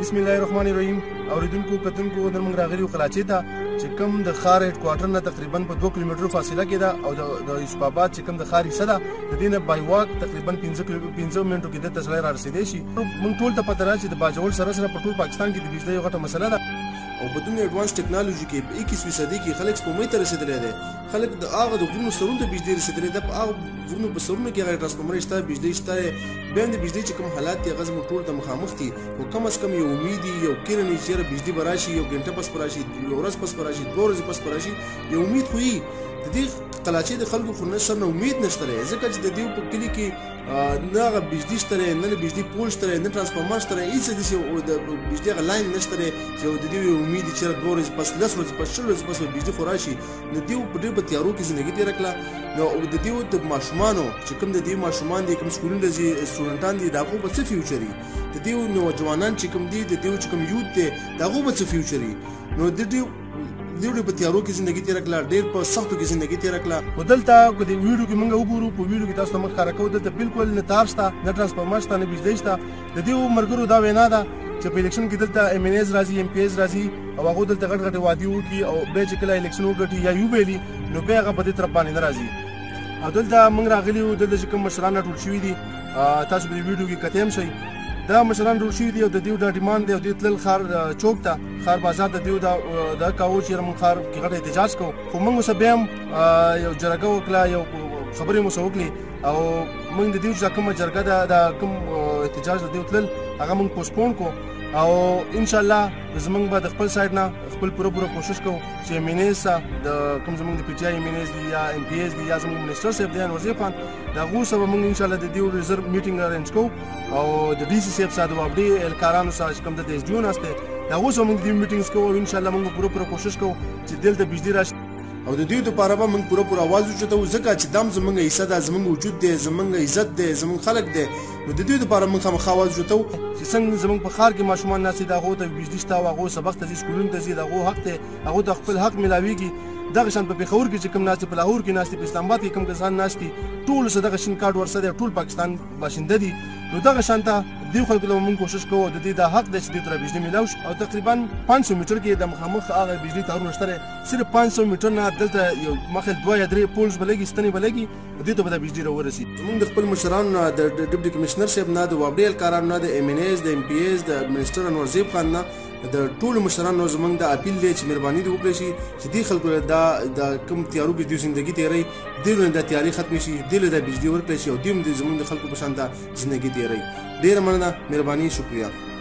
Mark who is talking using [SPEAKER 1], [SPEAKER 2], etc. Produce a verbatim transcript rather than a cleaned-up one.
[SPEAKER 1] بسم الله الرحمن الرحیم. اوریدونکو کتونکو نن موږ راغلي یو قلاچې ته چې کوم د ښار هیډ کوارټر نه تقریبا په دوه کیلومترو فاصله کې ده او د یوسف آباد چې کوم د ښار حصه ده د دې نه بای واک تقریبا پنځه منټو کې دلته سړی را رسېدی شي. موږ ټول ته پته راځي چې د باجوړ سره سره په ټول پاکستان کې د بجلۍ یو غټه مسله ده او بدون ایڈوانس ټیکنالوژي کې په اکیس فیصدي کې خلک سپوږمۍ ته رسېدلی دی. خلک د هغه د غرونو سرونو ته بجلۍ رسېدلی ده، په هغه غرونو په سرونو کې هغه ټرانسفارمر شته، بجلۍ شته. بیا هم د بجلۍ چې کوم حالات دي هغه زموږ ټولو ته مخامخ دي، خو کم از کم یو امید وي، یو کیرن وي چې یاره بجلۍ به راشي، یو ګنټه پس به راشي، یو ورځ پس به راشي، دوه ورځې پس به راشي، یو امید خو وي. د دې قلاچې د خلکو خو نه سر نه امید نشته دی، ځکه چې د دې په کلي کې نه هغه بجلۍ شته دی، نه د بجلۍ پول شته دی، نه ټرانسفارمر شته دی، هېڅ داسې د بجلۍ هغه لاین نشته دی چې د دې یو امید وي چې یاره دوه ورځې پس، لس ورځې پس، شل ورځې پس به بجلۍ خو راشي. د دې په ډېر په تیارو کې زندګي تېره کړه. نو د دې د ماشومانو چې کوم د دې ماشومان دي، کوم سکولونو ته ځي، سټوډنټان دي، د هغو به څه فیوچر وي؟ د دې نوجوانان چې کوم دي، د دې چې کوم یوت دی، د هغو به څه فیوچر وي؟ نو د دې ډېر په تیارو کې زندګي تېره کړه، ډېر په سختو کې زندګي تېره کړه. خو دلته که د ویډیو کې موږ وګورو، په ویډیو کې تاسو ته موږ ښکاره کوو دلته بالکل نه تار شته، نه ټرانسفارمر شته، نه بجلۍ شته. د دې ملګرو دا وینا ده چې په الیکشن کې دلته ایم این ایز راځي، ایم پی ایز راځي او هغو دلته غټ غټې وعدې وکړي او بیا چې کله الیکشن وګټي یا وبیلي نو بیا هغه په دې طرف باندې نه راځي. او دلته موږ راغلي یو، دلته چې کوم مشران راټول شوي دي تاسو په دې ویډیو کې کتلی هم شئ. دا مشران راټول شوي دي او د دوی دا ډیمانډ دی او دوی تلل ښار چوک ته، ښار بازار د دوی دا کوو چې یاره موږ ښار کې غټه احتجاج کوو. خو موږ اوسه بیا هم یو جرګه وکړه، یو خبرې مو ورسره وکړې او موږ د دوی چې دا کومه جرګه ده، دا کوم احتجاج د دوی تلل هغه موږ پوسټپون کړو او انشاءالله زموږ به د خپل سایډ نه خپل پوره پوره کوشش کوو چې ایم این ایز ته د کوم زموږ د پي ټي آی ایم این ایز دي یا ایم پی ایز دي یا زموږ منسټر صاحب دی انوار خان، د هغو سره به موږ انشاءالله د دې ریزرو میټینګ ارینج کوو او د ډي سي صاحب سره د وابډي اهلکارانو سره چې کوم د ایس ډي او ناست دی د هغو سره موږ د دې میټینګز کوو او انشاءالله موږ به پوره پوره کوشش کوو چې دلته بجلۍ راشي او د دوی دپاره به موږ پوره پوره اواز اوچتوو، ځکه چې دا هم زموږ حصه ده، زموږ وجود دی، زموږ عزت دی، زموږ خلک دی. نو د دوی دپاره موږ خامخا اواز اوچتوو چې څنګه زموږ په ښار کې ماشومان ناست دي، د هغو ته بجلۍ شته او هغو سبق ته ځي، سکولونو ته ځي، د هغو حق دی، هغو ته خپل حق میلاویږي. دغه شان په پېښور کې چې کوم ناست دي، په لاهور کې ناست دي، په اسلام آباد کې کوم کسان ناست دي، ټولو سره دغه شین کارډ ورسره دی، ټول پاکستان باشنده دي. نو دغه شان ته دې خلکو ته موږ کوشش کوو د دې دا حق دی چې دوی ته بجلۍ میلاو شي. او تقریبا پنځ سوه میټر کې د مخامخ هغه بجلۍ تارونه شته دی، صرف پنځ سوه میټر نه دلته یو مخې دوه یا درې پولز به لګي، ستنې به لګي، دوی ته به دا بجلۍ راورسي. زموږ د خپل مشرانو نه، د ډیپټي کمشنر صاحب نه، د وابډي اهلکارانو نه، د ایم این ایز، د ایم پی ایز، د منسټر انوار خان نه، د ټولو مشرانو زموږ د اپیل دی چې مهرباني دې وکړی شي چې دې خلکو دا د کوم تیارو کې دوی زندګي تېروي، دې له دا تیاري ختمې شي، دې له دا بجلۍ ورکړی شي او دوی هم زموږ د خلکو په شان دا زندګي تېروي. ډېره مننه، مهرباني، شکریه.